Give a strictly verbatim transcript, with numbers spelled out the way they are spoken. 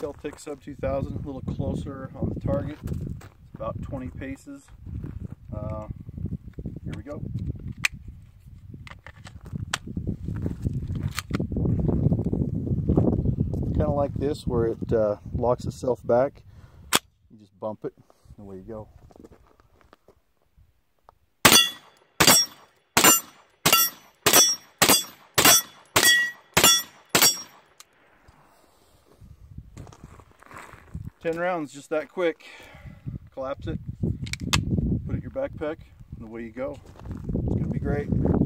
Kel Tec Sub two thousand, a little closer on the target. It's about twenty paces. Uh, here we go. Kind of like this, where it uh, locks itself back. You just bump it, and away you go. ten rounds, just that quick. Collapse it, put it in your backpack, and away you go. It's gonna be great.